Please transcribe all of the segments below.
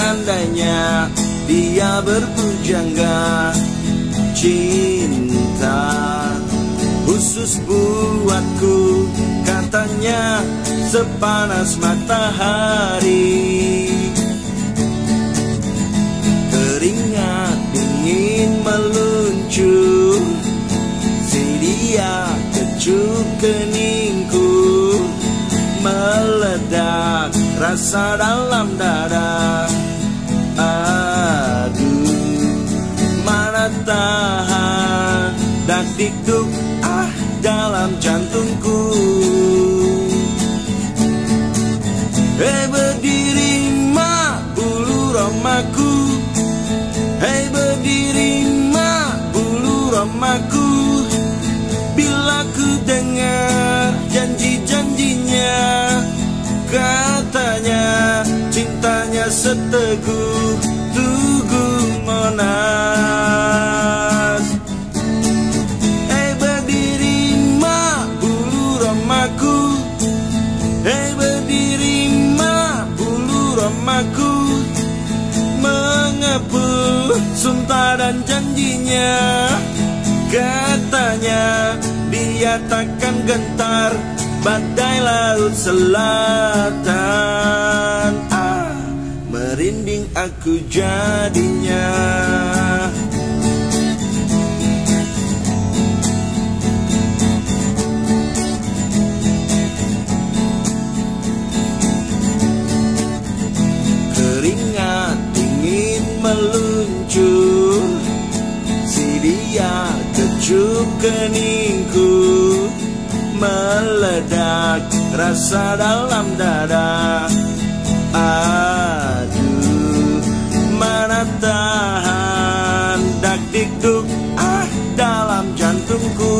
seandainya dia berpujangga. Cinta khusus buatku, katanya sepanas matahari. Keringat dingin meluncur, si dia kecup keningku, meledak rasa dalam dada. Aduh, mana tahan dak dikduk dalam jantungku. Hei berdiri mak bulu romaku, hei berdiri mak bulu romaku. Bila ku dengar janji-janjinya, katanya cintanya seteguh Tugu Monas. Hei berdiri mak bulu romaku, hei berdiri mak bulu romaku. Mengepul sumpah dan janjinya, katanya dia takkan gentar badai laut selatan. Merinding aku jadinya. Keringat dingin meluncur, si dia kecup keningku, meledak rasa dalam dada. Aduh, mana tahan dak dikduk dalam jantungku.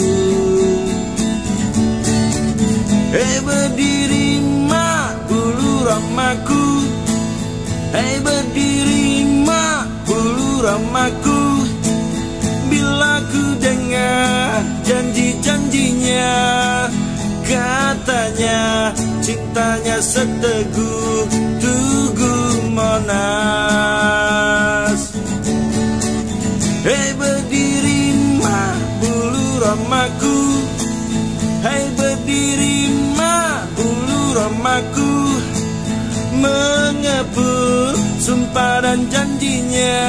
Hei berdiri mak bulu romaku, hei berdiri mak bulu romaku. Bila ku dengar janji-janjinya, katanya cintanya seteguh Tugu Monas. Hei berdiri mak bulu romaku, hei berdiri mak bulu romaku. Mengepul sumpah dan janjinya,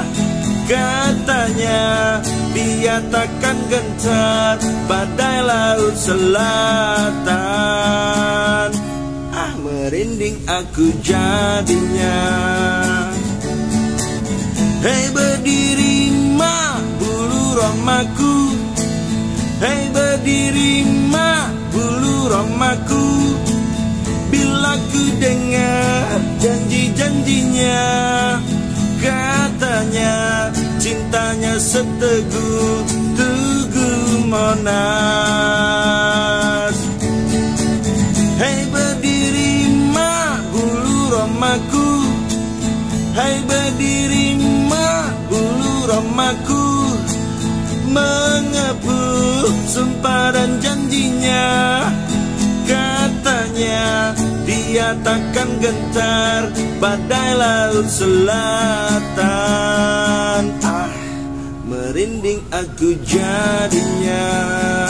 katanya dia takkan gentar badai laut selatan. Merinding aku jadinya. Hei berdiri mak bulu romaku, hei berdiri mak bulu romaku. Bila ku dengar janji-janjinya, katanya cintanya seteguh Tugu Monas. Hei berdiri mak bulu romaku, hei berdiri mak bulu romaku. Mengepul sumpah dan janjinya, katanya dia takkan gentar badai laut selatan. Merinding aku jadinya.